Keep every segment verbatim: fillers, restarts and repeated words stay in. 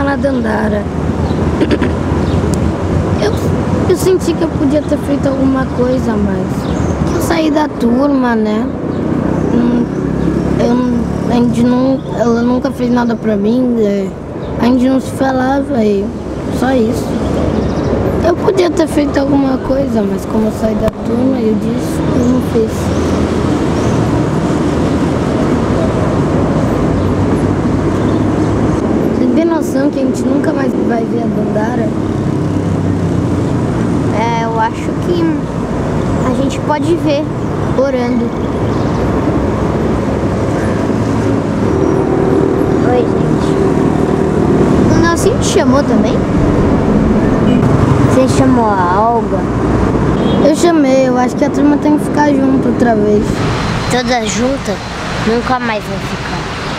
na Dandara. Eu, eu senti que eu podia ter feito alguma coisa, mas eu saí da turma, né? Eu, a gente não, ela nunca fez nada pra mim, né? A gente não se falava e só isso. Eu podia ter feito alguma coisa, mas como eu saí da turma, eu disse, eu não fiz. Você tem noção que a gente nunca mais vai ver a Dandara? É, eu acho que a gente pode ver orando. Oi, gente. O Nelson te chamou também? Você chamou a Olga? Eu chamei, eu acho que a turma tem que ficar junto outra vez. Toda junta? Nunca mais vai ficar.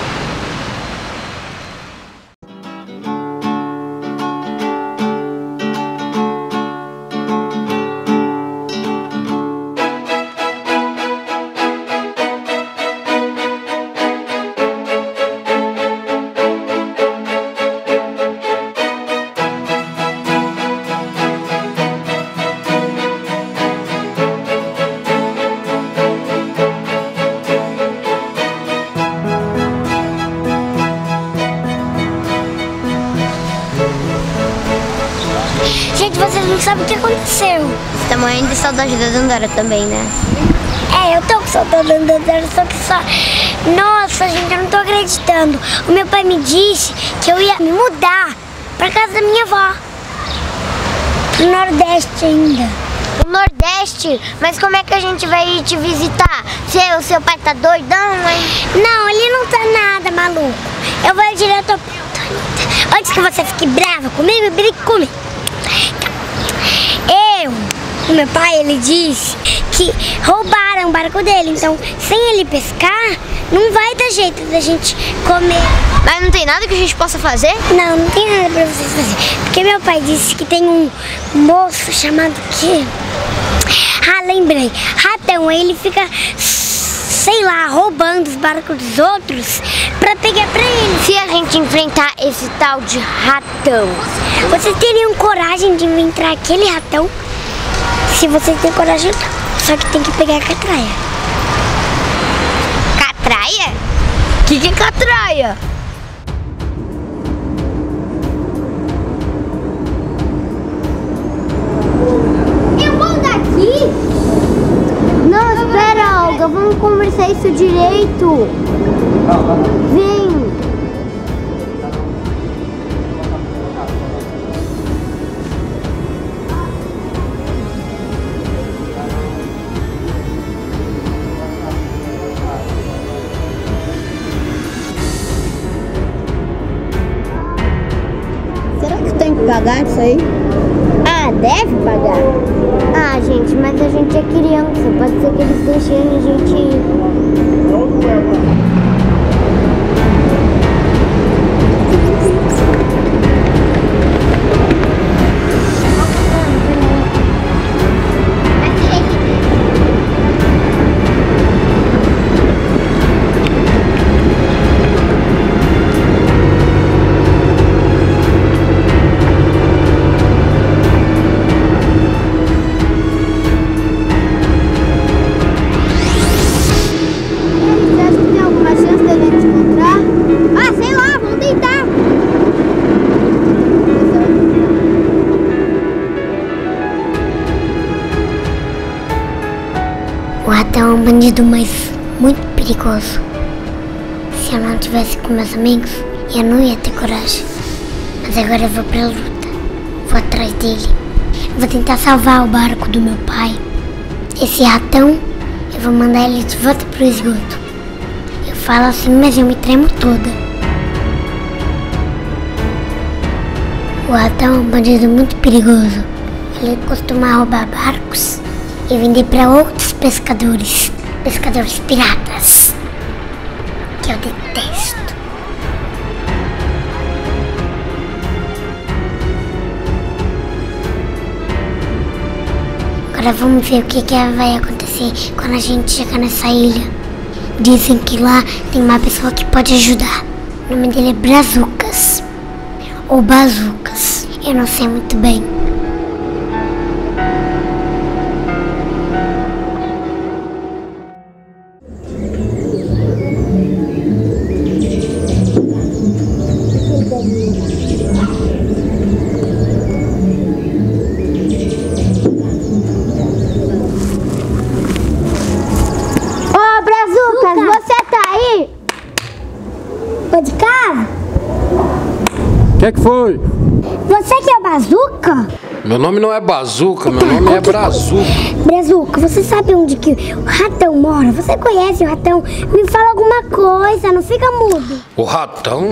Gente, vocês não sabem o que aconteceu. Você tá morrendo de saudade da Dandara também, né? É, eu tô com saudade da Dandara, só que só... Nossa, gente, eu não tô acreditando. O meu pai me disse que eu ia me mudar pra casa da minha avó. Pro Nordeste ainda. No Nordeste? Mas como é que a gente vai ir te visitar? Se o seu pai tá doidão, hein? Não, ele não tá nada maluco. Eu vou direto ao ponto, Anitta. Antes que você fique brava comigo, brigue comigo. Eu, o meu pai, ele disse que roubaram o barco dele, então sem ele pescar, não vai dar jeito da gente comer. Mas não tem nada que a gente possa fazer? Não, não tem nada pra vocês fazer, porque meu pai disse que tem um moço chamado que... Ah, lembrei, Ratão, ele fica, sei lá, roubando os barcos dos outros pra pegar pra ele. Se a gente enfrentar esse tal de ratão, vocês teriam coragem de enfrentar aquele ratão? Se vocês têm coragem, só que tem que pegar a catraia. Catraia? O que, que é catraia? Eu vou daqui? Não, espera, Olga, vamos conversar isso direito. Vem. Será que tem que pagar isso aí? Ah, deve pagar. Ah, gente, mas a gente é criança. Pode ser que eles deixem a gente ir. O ratão é um bandido, mas muito perigoso. Se eu não tivesse com meus amigos, eu não ia ter coragem. Mas agora eu vou pra luta. Vou atrás dele. Vou tentar salvar o barco do meu pai. Esse ratão, eu vou mandar ele de volta pro esgoto. Eu falo assim, mas eu me tremo toda. O ratão é um bandido muito perigoso. Ele costuma roubar barcos e vender para outros pescadores, pescadores piratas, que eu detesto. Agora vamos ver o que, que vai acontecer quando a gente chegar nessa ilha. Dizem que lá tem uma pessoa que pode ajudar. O nome dele é Brazucas. ou bazucas. Eu não sei muito bem. Ô, Brazucas, você tá aí? Tô de casa? O que é que foi? Você que é Bazuca? Meu nome não é Bazuca, meu nome é Brazuca. Brazuca, você sabe onde que o ratão mora? Você conhece o ratão? Me fala alguma coisa, não fica mudo. O ratão?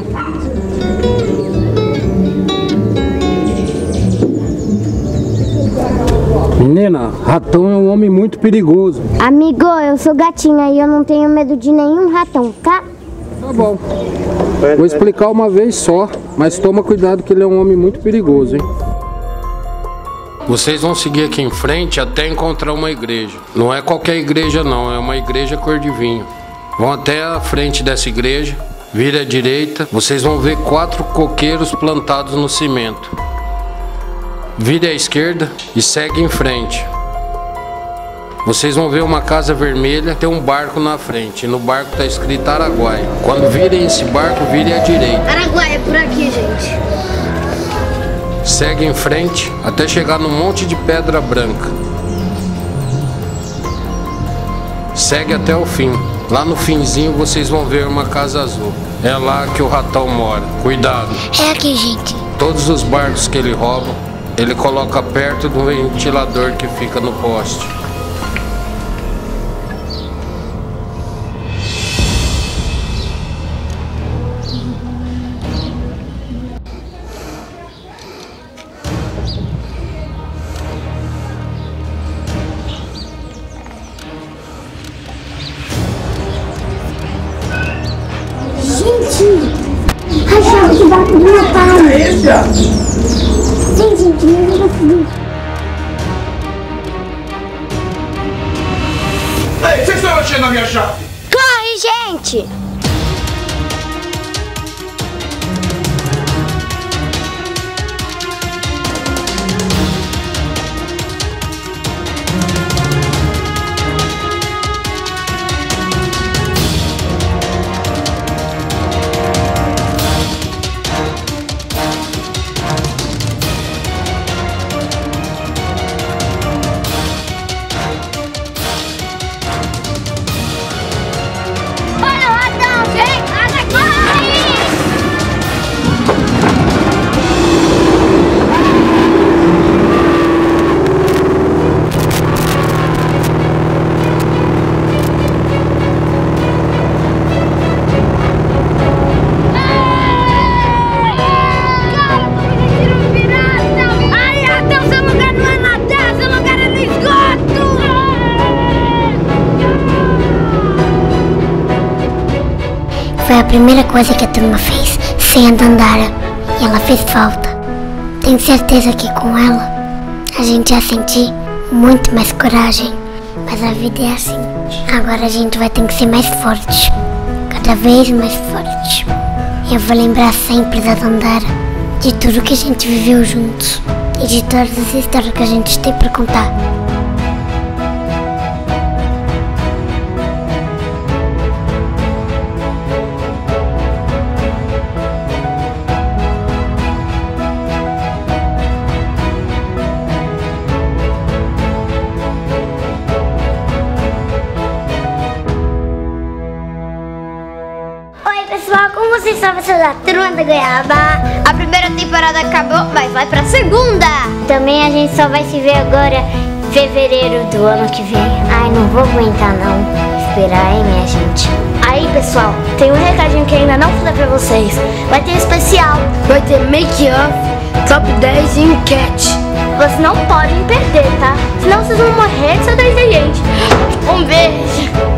Menina, ratão é um homem muito perigoso. Amigo, eu sou gatinha e eu não tenho medo de nenhum ratão, tá? Tá bom. Vou explicar uma vez só, mas toma cuidado que ele é um homem muito perigoso, hein? Vocês vão seguir aqui em frente até encontrar uma igreja. Não é qualquer igreja não, é uma igreja cor de vinho. Vão até a frente dessa igreja, vira à direita, vocês vão ver quatro coqueiros plantados no cimento. Vire à esquerda e segue em frente. Vocês vão ver uma casa vermelha, tem um barco na frente. E no barco está escrito Araguaia. Quando virem esse barco, vire à direita. Araguaia é por aqui, gente. Segue em frente até chegar no monte de pedra branca. Segue até o fim. Lá no finzinho vocês vão ver uma casa azul. É lá que o ratão mora. Cuidado. É aqui, gente. Todos os barcos que ele rouba, ele coloca perto do ventilador que fica no poste. Gente, achava que barco do meu pai. Sim, gente, eu não consegui. Ei, vocês estão mexendo na minha chave? Corre, gente! Foi a primeira coisa que a turma fez, sem a Dandara, e ela fez falta. Tenho certeza que com ela, a gente ia sentir muito mais coragem. Mas a vida é assim. Agora a gente vai ter que ser mais forte, cada vez mais forte. Eu vou lembrar sempre da Dandara, de tudo que a gente viveu juntos e de todas as histórias que a gente tem pra contar. Pessoal, como vocês estão sendo da Turma da Goiaba? A primeira temporada acabou, mas vai pra segunda! Também a gente só vai se ver agora em fevereiro do ano que vem. Ai, não vou aguentar não esperar, hein, minha gente? Aí, pessoal, tem um recadinho que ainda não falei pra vocês. Vai ter especial, vai ter make-off, top dez e enquete. Vocês não podem perder, tá? Senão vocês vão morrer de saudade da gente. Um beijo!